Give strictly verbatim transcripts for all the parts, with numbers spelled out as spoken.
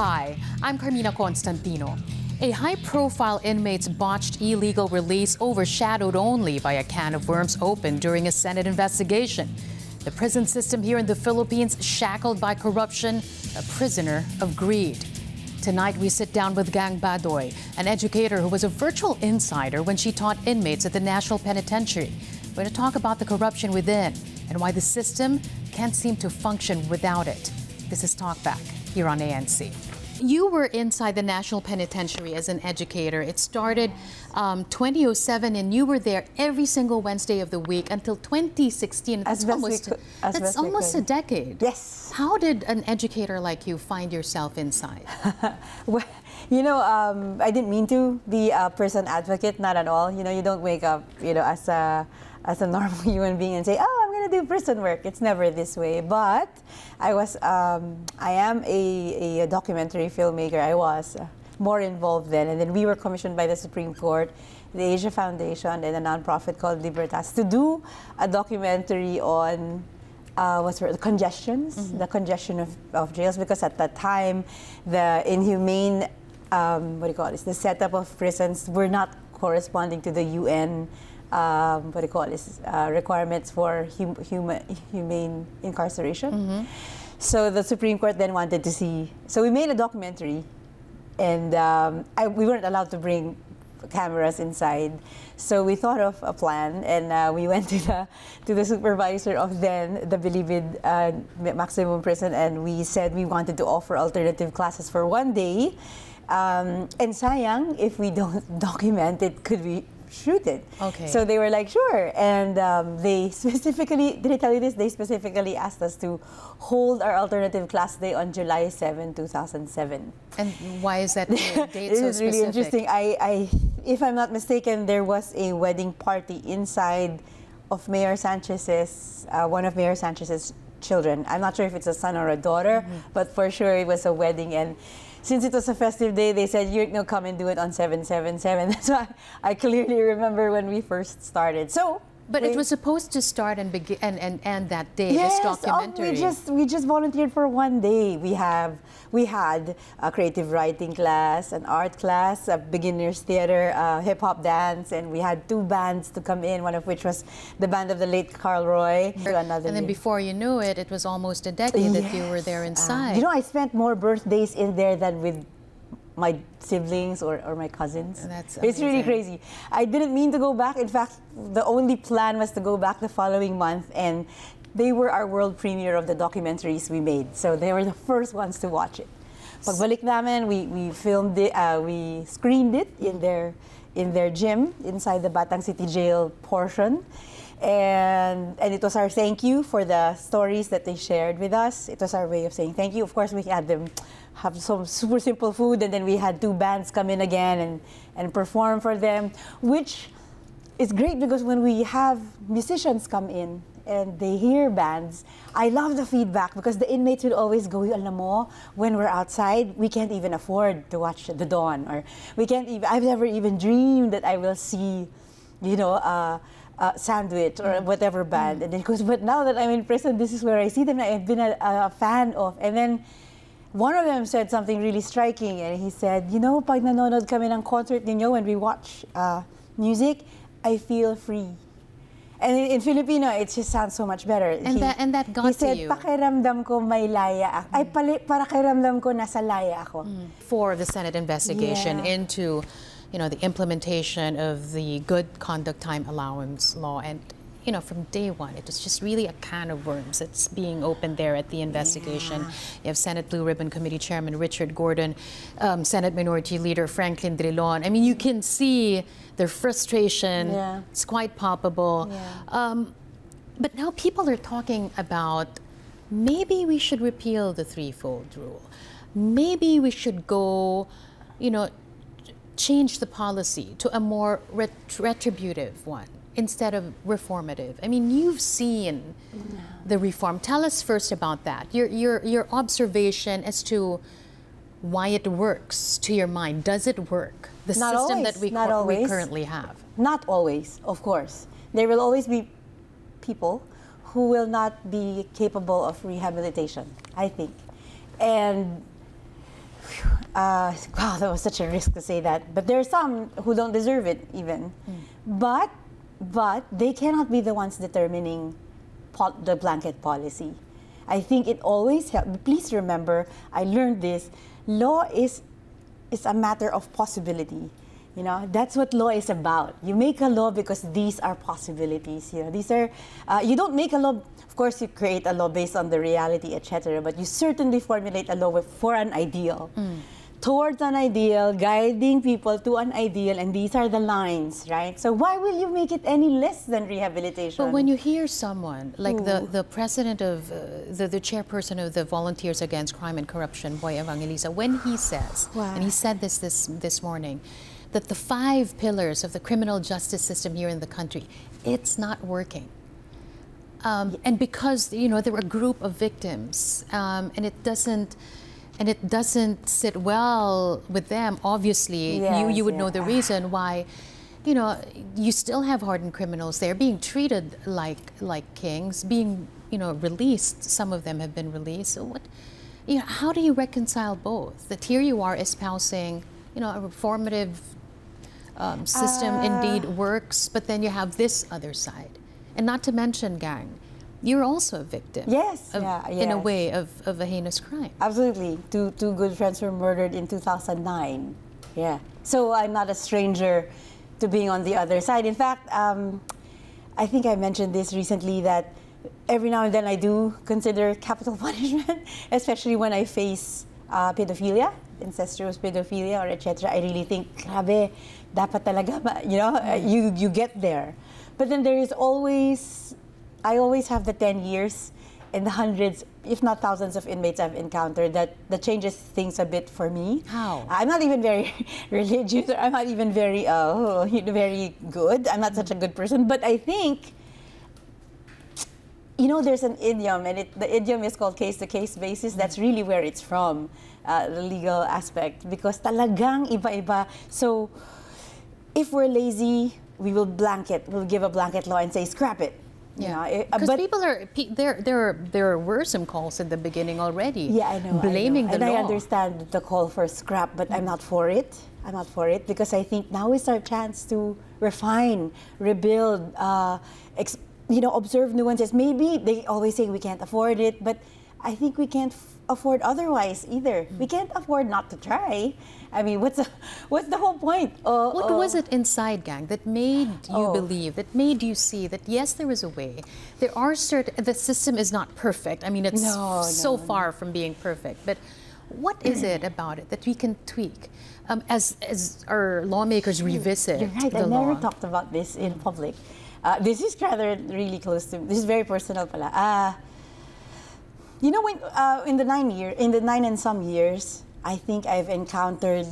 Hi, I'm Carmina Constantino. A high-profile inmate's botched illegal release overshadowed only by a can of worms opened during a Senate investigation. The prison system here in the Philippines shackled by corruption, a prisoner of greed. Tonight, we sit down with Gang Badoy, an educator who was a virtual insider when she taught inmates at the National Penitentiary. We're going to talk about the corruption within and why the system can't seem to function without it. This is Talk Back here on A N C. You were inside the National Penitentiary as an educator. It started um, twenty oh seven, and you were there every single Wednesday of the week until twenty sixteen. That's almost, could, that's almost a decade. Yes. How did an educator like you find yourself inside? Well, you know, um, I didn't mean to be a prison advocate, not at all. You know, you don't wake up, you know, as a as a normal human being and say, oh, I'm going to do prison work. It's never this way. But I was, um, I am a, a documentary filmmaker. I was uh, more involved then. And then we were commissioned by the Supreme Court, the Asia Foundation, and a nonprofit called Libertas to do a documentary on uh, what's the congestions, mm-hmm. the congestion of, of jails, because at that time, the inhumane, um, what do you call it, the setup of prisons were not corresponding to the U N Um, what do you call this, uh, requirements for hum human, humane incarceration. Mm-hmm. So the Supreme Court then wanted to see, so we made a documentary, and um, I, we weren't allowed to bring cameras inside. So we thought of a plan, and uh, we went to the, to the supervisor of then the Bilibid uh, maximum prison, and we said we wanted to offer alternative classes for one day. Um, and sayang, if we don't document it, could we shoot it? Okay. So they were like, sure. And um, they specifically, did I tell you this? They specifically asked us to hold our alternative class day on July seventh, two thousand seven. And why is that date so It is really interesting. I, I, if I'm not mistaken, there was a wedding party inside of Mayor Sanchez's, uh, one of Mayor Sanchez's children. I'm not sure if it's a son or a daughter, mm-hmm. but for sure it was a wedding. And since it was a festive day, they said, you know, come and do it on seven seven seven. That's why I clearly remember when we first started. So, but it was supposed to start and begin and, and end that day, yes, this documentary. Oh, we just we just volunteered for one day. We have we had a creative writing class, an art class, a beginners theater, uh, hip hop dance, and we had two bands to come in. One of which was the band of the late Carl Roy. Another and then year. Before you knew it, it was almost a decade yes. that you were there inside. Uh, you know, I spent more birthdays in there than with my siblings or, or my cousins. That's it's really crazy. I didn't mean to go back. In fact, the only plan was to go back the following month, and they were our world premiere of the documentaries we made. So they were the first ones to watch it. Pagbalik namin, we, we filmed it, uh, we screened it in their, in their gym inside the Batang City Jail portion. And, and it was our thank you for the stories that they shared with us. It was our way of saying thank you. Of course, we had them have some super simple food, and then we had two bands come in again and, and perform for them, which is great because when we have musicians come in and they hear bands, I love the feedback because the inmates would always go, alam mo, when we're outside, we can't even afford to watch the dawn, or we can't even, I've never even dreamed that I will see, you know, uh, Uh, Sandwich or whatever band. Mm. And then he goes, but now that I'm in prison, this is where I see them. I've been a, a fan of. And then one of them said something really striking, and he said, you know, pag nanonood kami ng concert ninyo, when we watch uh, music, I feel free. And in, in Filipino, it just sounds so much better. And, he, that, and that got he said, to you. pakiramdam ko may laya ako. Mm. Ay, pali, pakiramdam ko nasa laya ako. Mm. For the Senate investigation yeah. into you know, the implementation of the good conduct time allowance law. And, you know, from day one, it was just really a can of worms that's being opened there at the investigation. Yeah. You have Senate Blue Ribbon Committee Chairman Richard Gordon, um, Senate Minority Leader Franklin Drilon. I mean, you can see their frustration. Yeah. It's quite palpable. Yeah. Um, but now people are talking about maybe we should repeal the threefold rule. Maybe we should go, you know, change the policy to a more ret retributive one instead of reformative. I mean, you've seen no. the reform. Tell us first about that. Your, your, your observation as to why it works to your mind. Does it work? The Not system always. that we, Not we currently have. Not always, of course. There will always be people who will not be capable of rehabilitation, I think. And Uh, wow, that was such a risk to say that. But there are some who don't deserve it even. Mm. But, but they cannot be the ones determining pol the blanket policy. I think it always helps. Please remember, I learned this. Law is, is a matter of possibility. You know, that's what law is about. You make a law because these are possibilities. You know, these are, uh, you don't make a law, of course you create a law based on the reality, et cetera. But you certainly formulate a law for an ideal. Mm. Towards an ideal, guiding people to an ideal, and these are the lines, right? So why will you make it any less than rehabilitation? But when you hear someone, like Ooh. the, the president of, uh, the, the chairperson of the Volunteers Against Crime and Corruption, Boy Evangelista, when he says, wow. and he said this, this this morning, that the five pillars of the criminal justice system here in the country, it's not working. Um, and because, you know, there were a group of victims, um, and it doesn't, and it doesn't sit well with them, obviously, yes, you, you would yeah. know the reason why, you know, you still have hardened criminals there being treated like, like kings, being, you know, released. Some of them have been released. So what, you know, how do you reconcile both? That here you are espousing, you know, a reformative um, system uh, indeed works, but then you have this other side. And not to mention, gang, you're also a victim. Yes, of, yeah, yes. in a way, of, of a heinous crime. Absolutely. Two, two good friends were murdered in two thousand nine. Yeah. So I'm not a stranger to being on the other side. In fact, um, I think I mentioned this recently that every now and then I do consider capital punishment, especially when I face uh, pedophilia, incestuous pedophilia, or et cetera. I really think, grabe, dapat talaga, you know, mm. you, you get there. But then there is always, I always have the ten years and the hundreds, if not thousands of inmates I've encountered that, that changes things a bit for me. How? I'm not even very religious, or I'm not even very, uh, very good. I'm not such a good person. But I think, you know, there's an idiom, and it, the idiom is called case-to-case basis. That's really where it's from, uh, the legal aspect, because talagang iba-iba. So if we're lazy, we will blanket, we'll give a blanket law and say, scrap it. Yeah, because uh, people are, there, there, there were some calls in the beginning already. Yeah, I know. Blaming I know. the and law. I understand the call for scrap, but mm. I'm not for it. I'm not for it because I think now is our chance to refine, rebuild, uh, ex you know, observe nuances. Maybe they always say we can't afford it, but I think we can't f afford otherwise either. Mm. We can't afford not to try. I mean, what's the, what's the whole point? Uh, what uh, was it inside, gang, that made you oh. believe, that made you see that yes, there is a way. There are certain, the system is not perfect. I mean, it's no, so no, far no. from being perfect. But what is it about it that we can tweak um, as as our lawmakers revisit? You're right. the I law? never talked about this in public. Uh, this is rather really close to. This is very personal, pala. Uh, you know, when uh, in the nine year, in the nine and some years, I think I've encountered,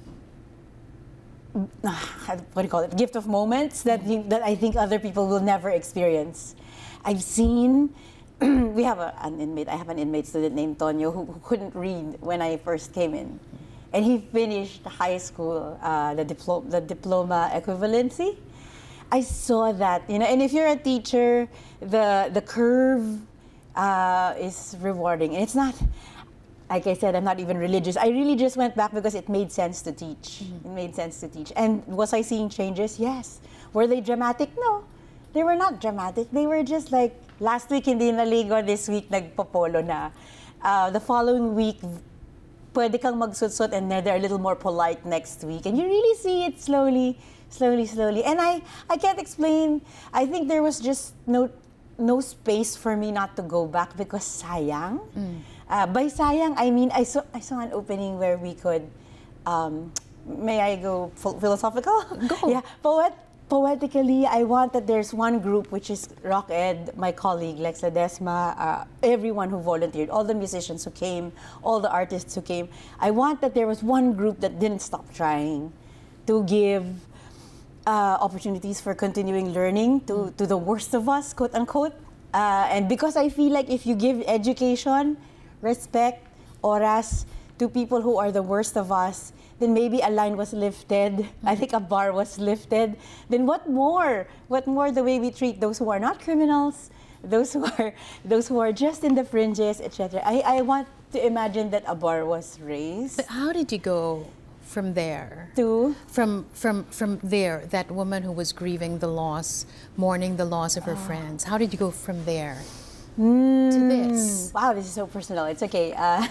uh, what do you call it, gift of moments that you, that I think other people will never experience. I've seen, we have a, an inmate, I have an inmate student named Tonyo who, who couldn't read when I first came in. And he finished high school, uh, the, diplo the diploma equivalency. I saw that, you know, and if you're a teacher, the, the curve uh, is rewarding. And it's not, like I said, I'm not even religious. I really just went back because it made sense to teach. Mm-hmm. It made sense to teach. And was I seeing changes? Yes. Were they dramatic? No. They were not dramatic. They were just like, last week hindi naligo, this week nagpopolo na. Uh, the following week, pwede kang magsutsut and they're a little more polite next week. And you really see it slowly, slowly, slowly. And I, I can't explain. I think there was just no, no space for me not to go back because sayang. Mm. Uh, by sayang, I mean, I saw, I saw an opening where we could, um, may I go philosophical? Go. Yeah, poet, poetically, I want that there's one group, which is Rock Ed, my colleague, Lex Ledesma, uh, everyone who volunteered, all the musicians who came, all the artists who came. I want that there was one group that didn't stop trying to give uh, opportunities for continuing learning to, to the worst of us, quote unquote. Uh, and because I feel like if you give education, respect, oras to people who are the worst of us, then maybe a line was lifted. Mm-hmm. I think a bar was lifted. Then what more? What more the way we treat those who are not criminals, those who are those who are just in the fringes, et cetera. I, I want to imagine that a bar was raised. But how did you go from there? To? From, from, from there, that woman who was grieving the loss, mourning the loss of her Oh. friends. How did you go from there Mm. to this? Wow, this is so personal. It's okay. Uh,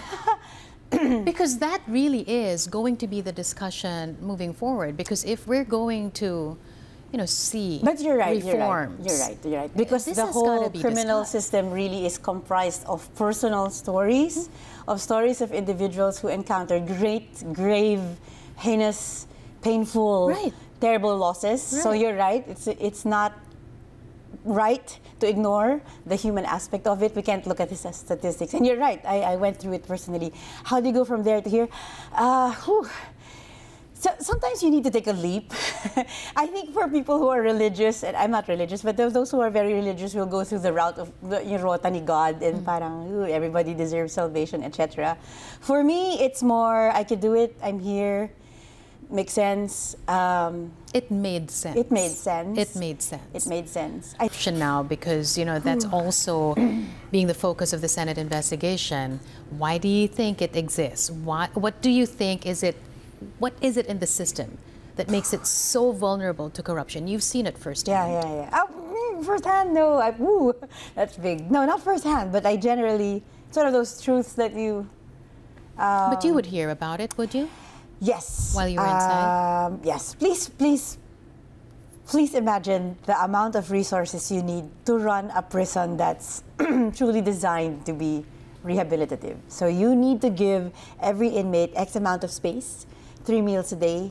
Because that really is going to be the discussion moving forward. Because if we're going to, you know, see But you're right, reforms, you're right, you're right, you're right. Because this the has whole gotta be criminal discussed. system really is comprised of personal stories, of stories of individuals who encountered great, grave, heinous, painful, Right. terrible losses. So Right. you're right, it's, it's not right to ignore the human aspect of it. We can't look at this as statistics. And you're right, I, I went through it personally. How do you go from there to here? Uh, whew. So sometimes you need to take a leap. I think for people who are religious, and I'm not religious, but those, those who are very religious will go through the route of the yung rota ni God and parang "Ooh, everybody deserves salvation, et cetera. For me, it's more I could do it. I'm here. Makes sense. Um, it made sense. it made sense. It made sense. It made sense. I, Question now, because you know that's also being the focus of the Senate investigation. Why do you think it exists? Why, what do you think is it? What is it in the system that makes it so vulnerable to corruption? You've seen it yeah, firsthand. yeah, yeah. Oh, mm, firsthand, no. I, woo, that's big. No, not firsthand, but I generally sort of those truths that you. Um, But you would hear about it, would you? Yes. While you were inside? Um, yes. Please, please, please imagine the amount of resources you need to run a prison that's truly designed to be rehabilitative. So you need to give every inmate X amount of space, three meals a day,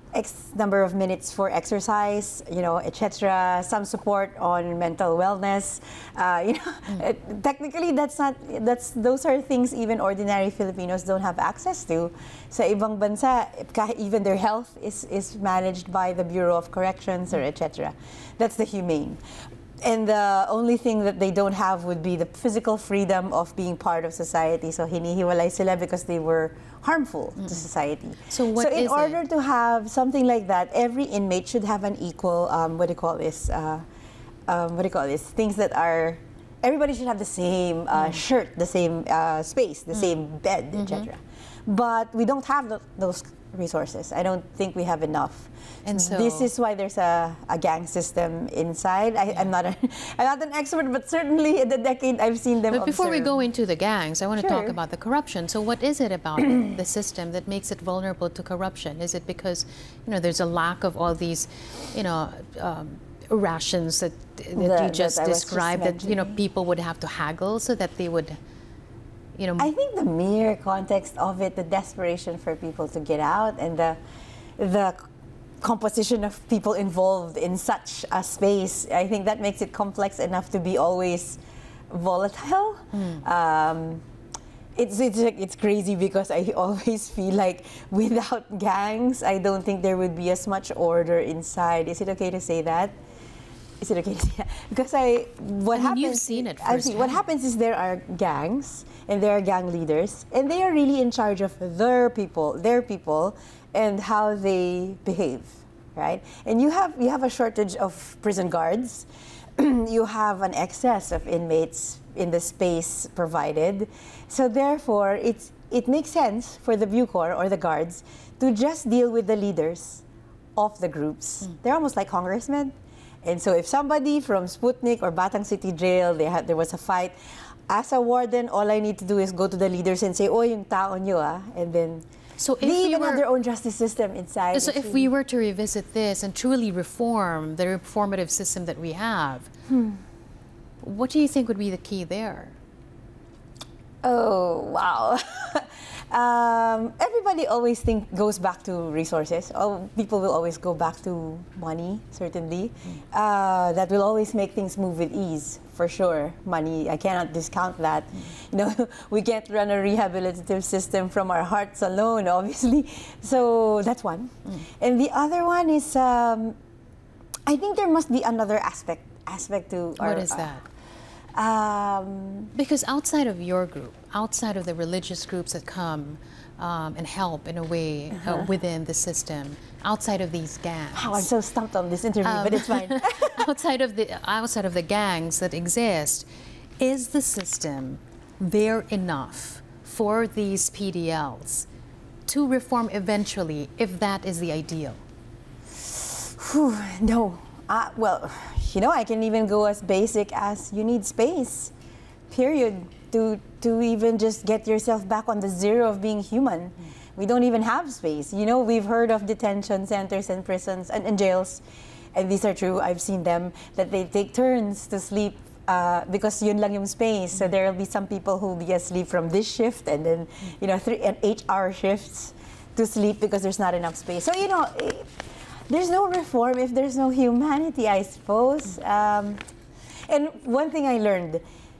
X number of minutes for exercise, you know, et cetera. Some support on mental wellness. Uh, you know, mm. technically that's not that's those are things even ordinary Filipinos don't have access to. Sa ibang bansa, even their health is is managed by the Bureau of Corrections or et cetera. That's the humane. And the only thing that they don't have would be the physical freedom of being part of society. So hinihiwalay sila because they were harmful mm. to society. So what So in is order it? to have something like that, every inmate should have an equal, um, what do you call this? Uh, um, what do you call this? Things that are, everybody should have the same uh, mm. shirt, the same uh, space, the mm. same bed, mm-hmm. et cetera. But we don't have the, those resources. I don't think we have enough. And so this is why there's a, a gang system inside. I, I'm not a, I'm not an expert, but certainly in the decade I've seen them. But before observe. we go into the gangs, I want to Sure. talk about the corruption. So what is it about the system that makes it vulnerable to corruption? Is it because, you know, there's a lack of all these, you know, um, rations that, that The- you just that I was described, just that, you know, mentioning. people would have to haggle so that they would, you know... I think the mere context of it, the desperation for people to get out, and the the composition of people involved in such a space, I think that makes it complex enough to be always volatile. Mm. Um, it's, it's it's crazy because I always feel like without gangs, I don't think there would be as much order inside. Is it okay to say that? Is it okay to say that? Because I, what I mean, happens? you've seen it I've seen, what happens is there are gangs and there are gang leaders, and they are really in charge of their people, their people, and how they behave, right? And you have you have a shortage of prison guards. You have an excess of inmates in the space provided. So therefore, it's, it makes sense for the Bucor or the guards to just deal with the leaders of the groups. Mm. They're almost like congressmen. And so if somebody from Sputnik or Batang City Jail, they had, there was a fight, as a warden, all I need to do is go to the leaders and say, oh, yung tao nyo ah, and then So if they we even were, have their own justice system inside. So if really, we were to revisit this and truly reform the reformative system that we have, hmm. what do you think would be the key there? Oh, wow. um, everybody always think goes back to resources. Oh, people will always go back to money, certainly. Mm. Uh, that will always make things move with ease, for sure. Money, I cannot discount that. Mm. You know, we can't run a rehabilitative system from our hearts alone, obviously. So that's one. Mm. And the other one is, um, I think there must be another aspect aspect to our... What is uh, that? Um, because outside of your group, outside of the religious groups that come um, and help in a way uh-huh. uh, within the system, outside of these gangs. Oh, I'm so stumped on this interview, um, but it's fine. outside of the outside of the gangs that exist, is the system there enough for these P D Ls to reform eventually, if that is the ideal? Whew, no. Uh, well, you know, I can even go as basic as you need space, period, to, to even just get yourself back on the zero of being human. We don't even have space. You know, we've heard of detention centers and prisons and, and jails, and these are true, I've seen them, that they take turns to sleep uh, because yun lang yung space. So there will be some people who will be asleep from this shift and then, you know, three and eight hour shifts to sleep because there's not enough space. So, you know, it, there's no reform if there's no humanity, I suppose. Um, and one thing I learned,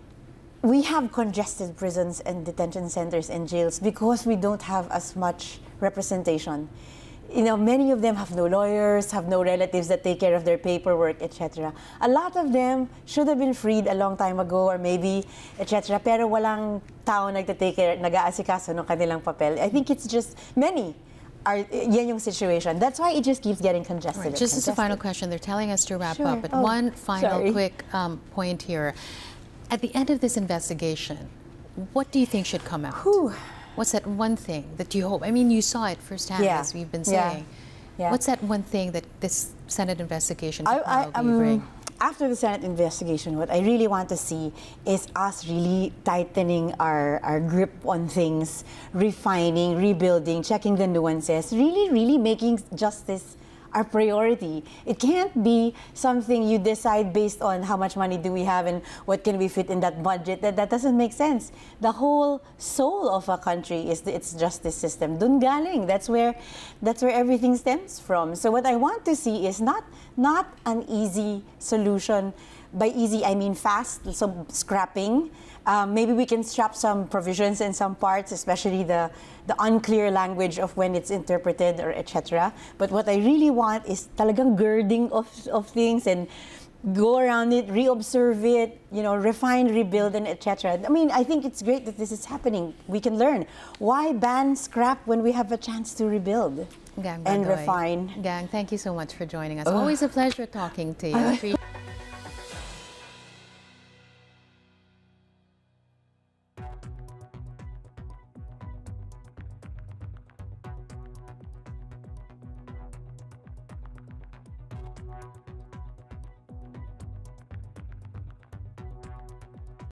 we have congested prisons and detention centers and jails because we don't have as much representation. You know, many of them have no lawyers, have no relatives that take care of their paperwork, et cetera. A lot of them should have been freed a long time ago, or maybe, et cetera. Pero walang tao nagte-take care, nag-aasikaso ng kanilang papel. I think it's just many. Are, yan yung situation. That's why it just keeps getting congested. Right. Just as a final question, they're telling us to wrap Sure. up, but oh, one final sorry. quick um, point here. At the end of this investigation, what do you think should come out? Whew. What's that one thing that you hope? I mean, you saw it firsthand, Yeah. as we've been Yeah. saying. Yeah. What's that one thing that this Senate investigation could I, I, probably um, bring? After the Senate investigation, what I really want to see is us really tightening our, our grip on things, refining, rebuilding, checking the nuances, really, really making justice our priority. It can't be something you decide based on how much money do we have and what can we fit in that budget. That, that doesn't make sense. The whole soul of a country is the, its justice system. Dun galing. That's where, that's where everything stems from. So what I want to see is not, not an easy solution. By easy, I mean fast, so scrapping. Um, maybe we can scrap some provisions in some parts, especially the, the unclear language of when it's interpreted or et cetera. But what I really want is talagang girding of, of things and go around it, re-observe it, you know, refine, rebuild, and et cetera. I mean, I think it's great that this is happening. We can learn. Why ban scrap when we have a chance to rebuild Gang and Badoy. refine? Gang, thank you so much for joining us. Always a pleasure talking to you.